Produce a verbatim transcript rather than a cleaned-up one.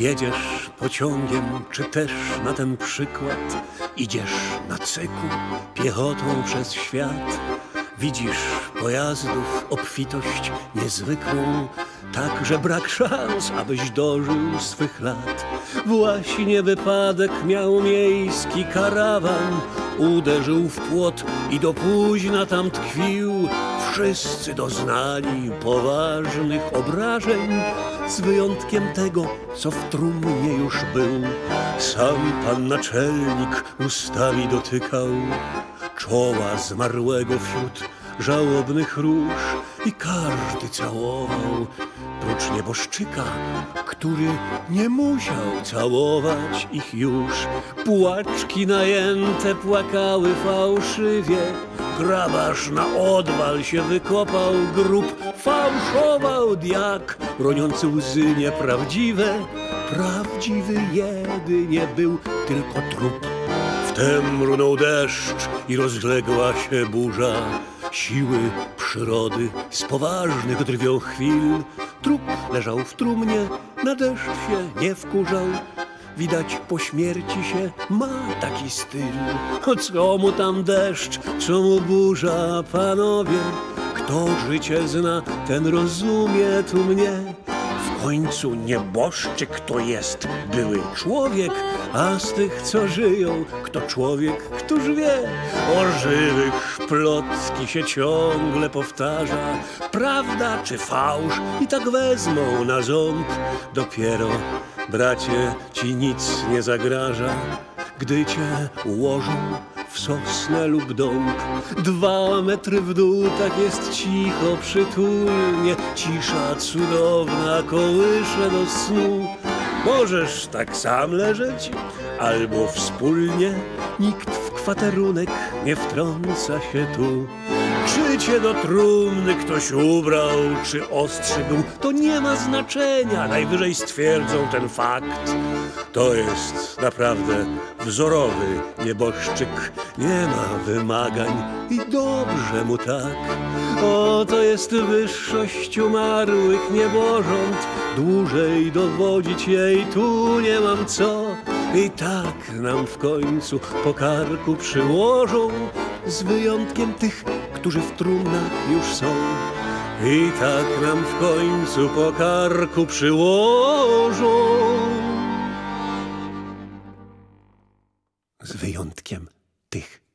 Jedziesz pociągiem, czy też na ten przykład idziesz na cyku piechotą przez świat. Widzisz pojazdów obfitość niezwykłą, tak, że brak szans, abyś dożył swych lat. Właśnie wypadek miał miejski karawan, uderzył w płot i do późna tam tkwił. Wszyscy doznali poważnych obrażeń, z wyjątkiem tego, co w trumnie już był. Sam pan naczelnik ustami dotykał czoła zmarłego wśród żałobnych róż i każdy całował, prócz nieboszczyka, który nie musiał całować ich już. Płaczki najęte płakały fałszywie, grabarz na odwal się wykopał grób, fałszował diak, roniący łzy nieprawdziwe. Prawdziwy jedynie był tylko trup. Wtem runął deszcz i rozległa się burza. Siły przyrody z poważnych drwią chwil. Trup leżał w trumnie, na deszcz się nie wkurzał. Widać po śmierci się ma taki styl. O co mu tam deszcz, co mu burza, panowie? Kto życie zna, ten rozumie tu mnie. W końcu nieboszczyk to jest były człowiek, a z tych, co żyją, kto człowiek, któż wie? O żywych plotki się ciągle powtarza, prawda czy fałsz i tak wezmą na ząb. Dopiero, bracie, ci nic nie zagraża, gdy cię ułożą w sosnę lub dąb. Dwa metry w dół, tak jest cicho, przytulnie, cisza cudowna kołysze do snu. Możesz tak sam leżeć, albo wspólnie, nikt w kwaterunek nie wtrąca się tu. Czy cię do trumny ktoś ubrał, czy ostrzegł, to nie ma znaczenia, najwyżej stwierdzą ten fakt. To jest naprawdę wzorowy nieboszczyk, nie ma wymagań i dobrze mu tak. O, to jest wyższość umarłych niebożąt, dłużej dowodzić jej tu nie mam co. I tak nam w końcu po karku przyłożą, z wyjątkiem tych, którzy w trumnach już są. I tak nam w końcu po karku przyłożą, z wyjątkiem tych,